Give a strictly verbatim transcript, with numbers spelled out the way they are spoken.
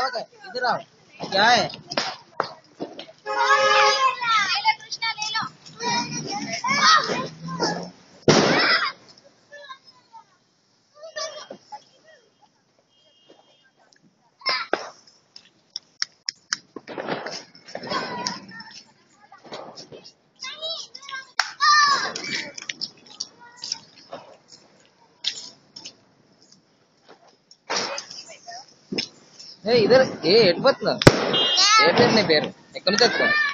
गए इधर आओ क्या है कृष्णा ले लो ఏ ఇదర్ ఏ ఎటుపోతున్నా ఏంటండి నీ పేరు ఎక్కడి నుంచి వచ్చావు